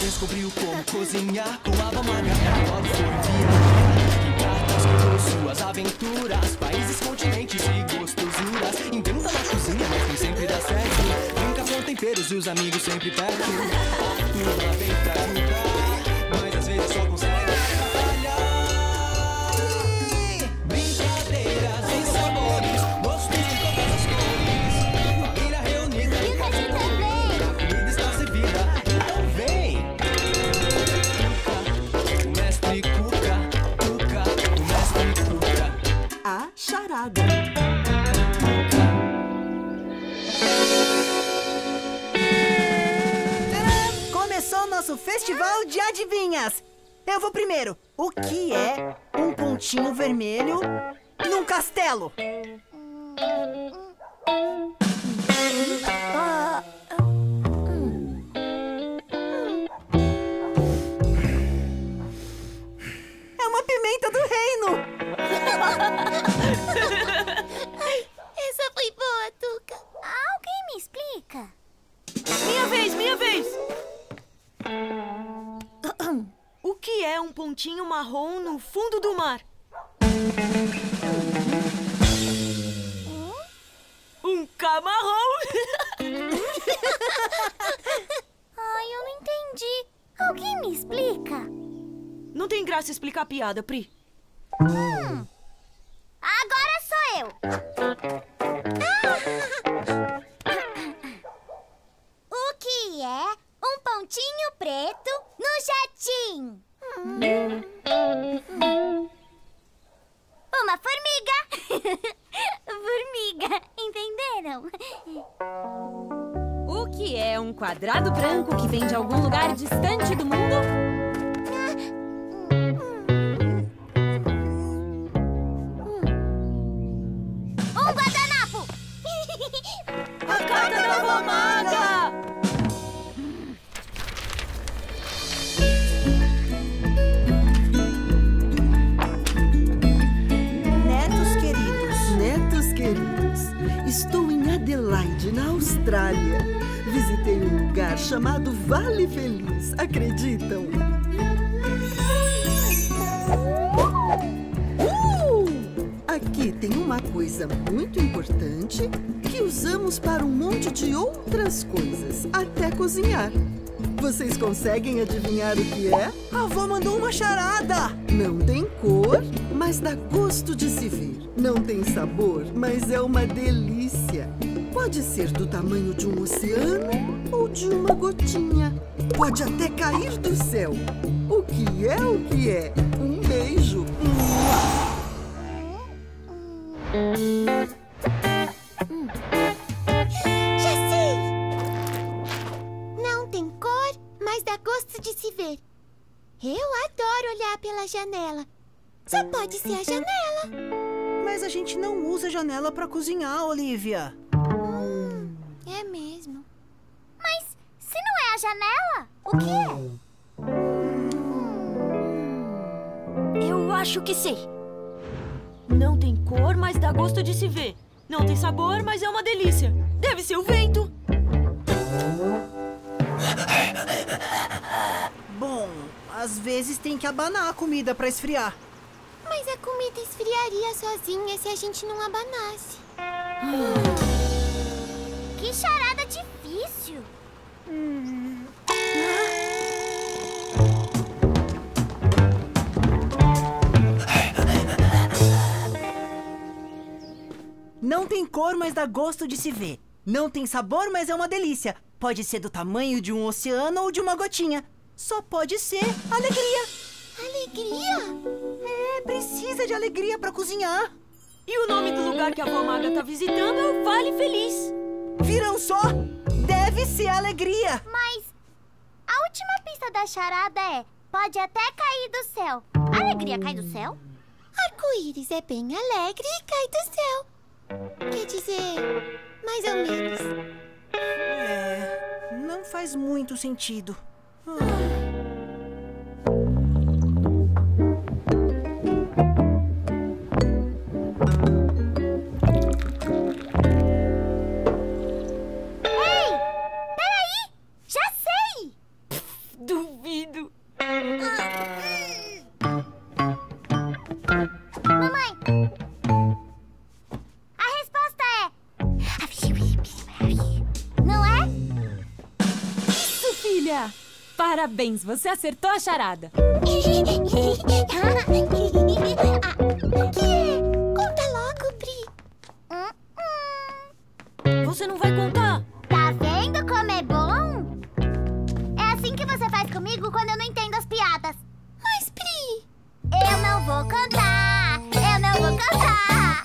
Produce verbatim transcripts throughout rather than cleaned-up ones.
descobriu como cozinhar com a avó maga. Ela logo foi viajar, em cartas contou suas aventuras, países, continentes e gostosuras. Inventa na cozinha, mas nem sempre dá certo. Brinca com temperos e os amigos sempre perto. A turma vem pra ajudar, mas às vezes só consegue atrapalhar. Brincadeiras e sabores, gostos de todas as cores. Família reunida e a comida está servida. Então vem! Cuca, o mestre Cuca, Cuca, o mestre Cuca. A charada. Começou o nosso festival de adivinhas. Eu vou primeiro. O que é um pontinho vermelho num castelo? Ah, é uma pimenta do reino. Essa foi boa, Tuca. Alguém me explica? Minha vez, minha vez! O que é um pontinho marrom no fundo do mar? Um camarão! Ai, eu não entendi. Alguém me explica? Não tem graça explicar a piada, Pri. Hum. Agora sou eu. O que é um pontinho preto no jardim? Hum. Uma formiga. Formiga, entenderam? O que é um quadrado branco que vem de algum lugar distante do mundo? Um guardanapo. A carta da avó maga! Netos queridos. Netos queridos, estou em Adelaide, na Austrália. Visitei um lugar chamado Vale Feliz, acreditam? Uh! Aqui tem uma coisa muito importante que usamos para um monte de outras coisas, até cozinhar. Vocês conseguem adivinhar o que é? A avó mandou uma charada. Não tem cor, mas dá gosto de se ver. Não tem sabor, mas é uma delícia. Pode ser do tamanho de um oceano ou de uma gotinha. Pode até cair do céu. O que é o que é? Um beijo. Já sei! Não tem cor, mas dá gosto de se ver. Eu adoro olhar pela janela. Só pode ser a janela. Mas a gente não usa janela para cozinhar, Olivia. Hum, é mesmo. Mas se não é a janela, o que é? Eu acho que sei. Não tem cor, mas dá gosto de se ver. Não tem sabor, mas é uma delícia. Deve ser o vento. Bom, às vezes tem que abanar a comida para esfriar. Mas a comida esfriaria sozinha se a gente não abanasse. Que charada difícil! Hum. Não tem cor, mas dá gosto de se ver. Não tem sabor, mas é uma delícia. Pode ser do tamanho de um oceano ou de uma gotinha. Só pode ser alegria. Alegria? É, precisa de alegria para cozinhar. E o nome do lugar que a avó maga tá visitando é o Vale Feliz. Viram só? Deve ser alegria. Mas a última pista da charada é: pode até cair do céu. A alegria cai do céu? Arco-íris é bem alegre e cai do céu. Quer dizer, mais ou menos. É, não faz muito sentido. Ah. Mamãe! A resposta é... Não é? Isso, filha! Parabéns, você acertou a charada. Que é? Conta logo, Pri. Hum, hum. Você não vai contar? Tá vendo como é bom? É assim que você faz comigo quando eu não entendo as piadas. Mas, Pri... Eu não vou contar! Eu não vou contar!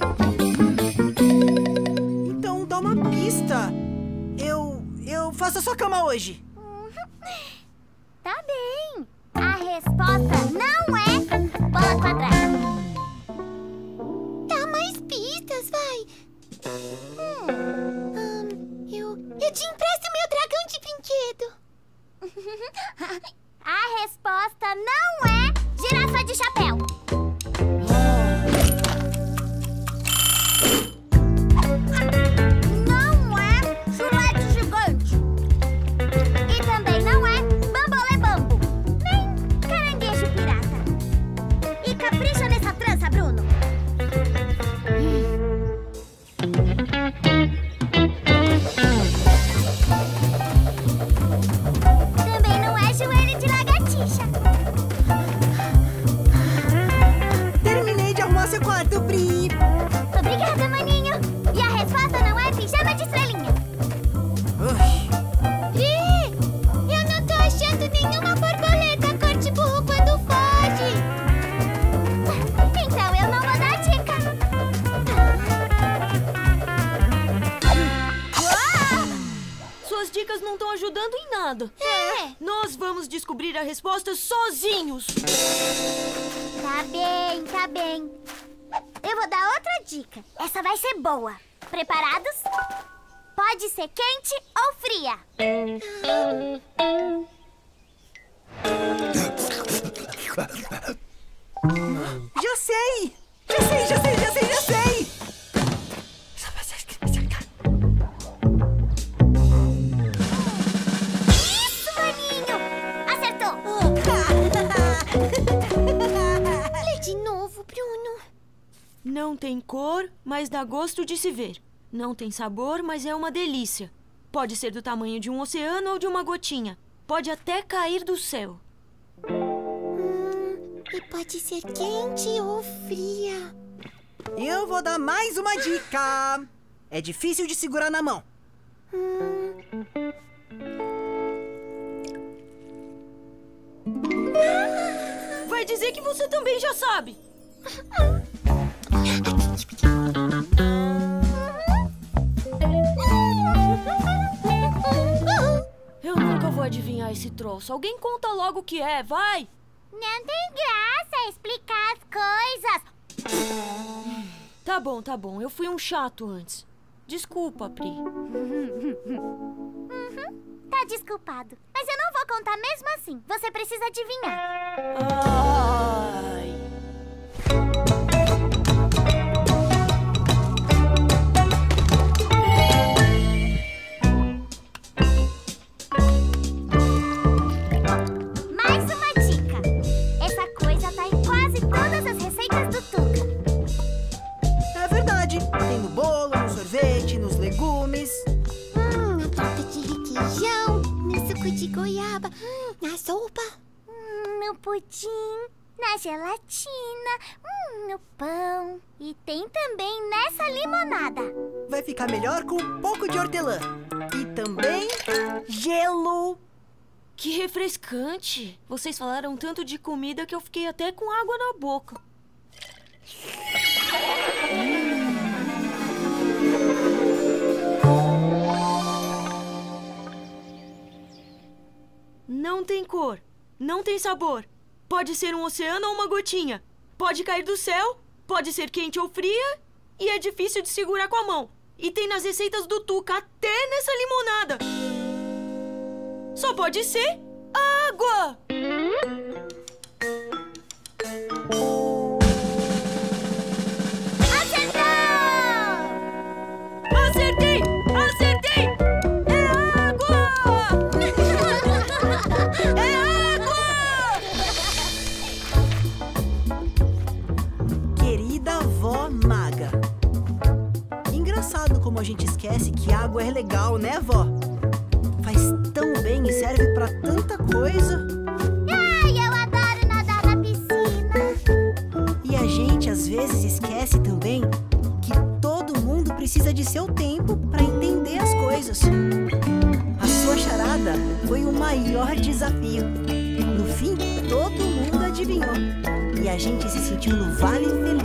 Então dá uma pista. Eu... eu faço a sua cama hoje. Tá bem. A resposta não é bola quadrada. Dá mais pistas, vai. Hum, hum, eu, eu te empresto meu dragão de brinquedo. A resposta não é girafa de chapéu. Não é chulete gigante. E também não é bambolê bambo, nem caranguejo pirata. E capricha nessa trança, Bruno. Também não é joelho de lagartixa. Terminei de arrumar seu quarto, Pri. Obrigada, maninho. E a resposta não é pijama de estrelinha. Ui. Pri, eu não tô achando nenhuma borboleta cor de burro quando foge. Então eu não vou dar dica. Suas dicas não estão ajudando em nada. É. Nós vamos descobrir a resposta sozinhos. Tá bem, tá bem. Eu vou dar outra dica. Essa vai ser boa. Preparados? Pode ser quente ou fria. Já sei! Já sei, já sei, já sei, já sei! Isso, maninho! Acertou! Lê de novo, Bruno. Não tem cor, mas dá gosto de se ver. Não tem sabor, mas é uma delícia. Pode ser do tamanho de um oceano ou de uma gotinha. Pode até cair do céu. Hum, e pode ser quente ou fria. Eu vou dar mais uma dica. É difícil de segurar na mão. Vai dizer que você também já sabe. Eu nunca vou adivinhar esse troço. Alguém conta logo o que é, vai! Não tem graça explicar as coisas. Tá bom, tá bom. Eu fui um chato antes. Desculpa, Pri. Tá desculpado. Mas eu não vou contar mesmo assim. Você precisa adivinhar. Ai. Mais uma dica. Essa coisa tá em quase todas as receitas do Tuca. É verdade. Tem no bolo, no sorvete, nos legumes. Hum, na torta de requeijão, no suco de goiaba, hum, na sopa, hum, no pudim, na gelatina, hum, no pão. E tem também nessa limonada. Vai ficar melhor com um pouco de hortelã. E também gelo. Que refrescante. Vocês falaram tanto de comida que eu fiquei até com água na boca. Não tem cor, não tem sabor. Pode ser um oceano ou uma gotinha. Pode cair do céu, pode ser quente ou fria. E é difícil de segurar com a mão. E tem nas receitas do Tuca, até nessa limonada. Só pode ser água! Acertei! Acertei! É água! É água! a gente esquece que água é legal, né, vó? Faz tão bem e serve pra tanta coisa. Ai, eu adoro nadar na piscina. E a gente às vezes esquece também que todo mundo precisa de seu tempo pra entender as coisas. A sua charada foi o maior desafio. No fim, todo mundo adivinhou. E a gente se sentiu no Vale Feliz.